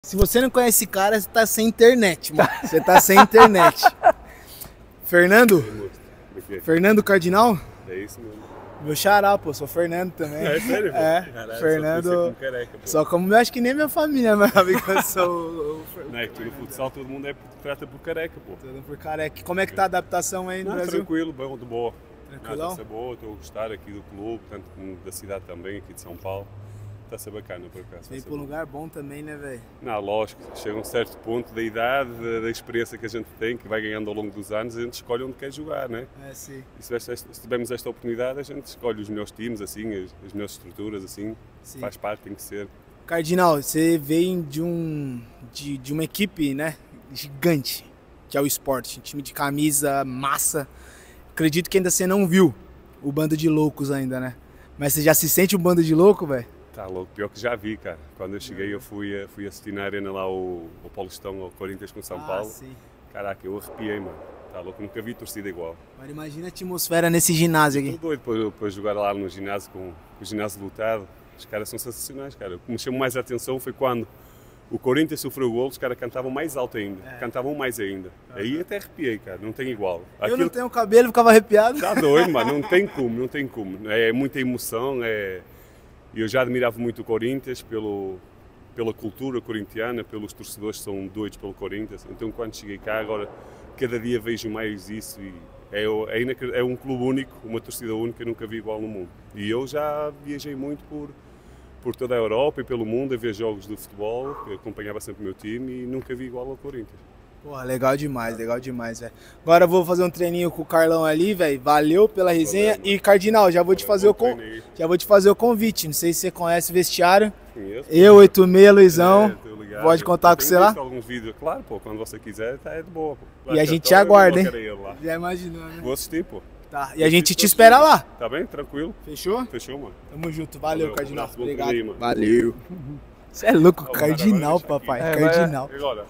Se você não conhece esse cara, você tá sem internet, mano. Você tá sem internet. Fernando? Fernando Cardinal? É isso mesmo. Meu xará, pô. Sou Fernando também. É sério, pô? É, Caralho, Fernando. Careca, pô. Só como eu acho que nem minha família, meu amigo. Eu sou Não é que no futsal todo mundo trata por careca, pô. Tudo por careca. Como é que tá a adaptação aí no Não, Brasil? tranquilo, bom, de boa. Tranquilão? Está-se boa, estou a gostar aqui do clube, tanto como da cidade também, aqui de São Paulo. Está-se bacana, por acaso. Veio pra um lugar bom também, né, velho? Não, lógico, chega a um certo ponto da idade, da experiência que a gente tem, que vai ganhando ao longo dos anos, a gente escolhe onde quer jogar, né? É, sim. E se tivermos esta oportunidade, a gente escolhe os melhores times, assim, as melhores estruturas, assim, Sim. faz parte, tem que ser. Cardinal, você vem de uma equipe, né, gigante, que é o Sport, um time de camisa, massa. Acredito que ainda você não viu o Bando de Loucos ainda, né? Mas você já se sente um bando de louco, velho? Tá louco, pior que já vi, cara. Quando eu cheguei, eu fui assistir na arena lá o Paulistão, ao Corinthians com São Paulo. Sim. Caraca, eu arrepiei, mano. Tá louco, nunca vi torcida igual. Agora imagina a atmosfera nesse ginásio Tô aqui. doido para jogar lá no ginásio, com o ginásio lotado. Os caras são sensacionais, cara. O que me chamou mais a atenção foi quando o Corinthians sofreu o gol, os caras cantavam mais alto ainda. Cantavam mais ainda. Aí até arrepiei, cara. Não tem igual. Eu não tenho cabelo, ficava arrepiado. Tá doido, mano. Não tem como, não tem como. É muita emoção, E eu já admirava muito o Corinthians pela cultura corintiana, pelos torcedores que são doidos pelo Corinthians. Então, quando cheguei cá, agora, cada dia vejo mais isso. E é um clube único, uma torcida única, nunca vi igual no mundo. E eu já viajei muito por toda a Europa e pelo mundo a ver jogos de futebol, que acompanhava sempre o meu time e nunca vi igual ao Corinthians. Pô, legal demais, velho. Agora eu vou fazer um treininho com o Carlão ali, velho. Valeu pela resenha. E, Cardinal, já vou te fazer o convite. Não sei se você conhece o vestiário. Conheço. Eu, 86, Luizão. Pode contar com você lá? Alguns vídeos, claro, pô, quando você quiser, tá de boa, pô. E a gente te aguarda, hein? Já imaginou, né? Vou assistir, pô. Tá, e a gente te espera lá. Tá bem? Tranquilo? Fechou? Fechou, mano. Tamo junto. Valeu, Cardinal. Um abraço, Obrigado. mano. Valeu. Você é louco, Ó, Cardinal, agora papai. deixa Cardinal. Agora.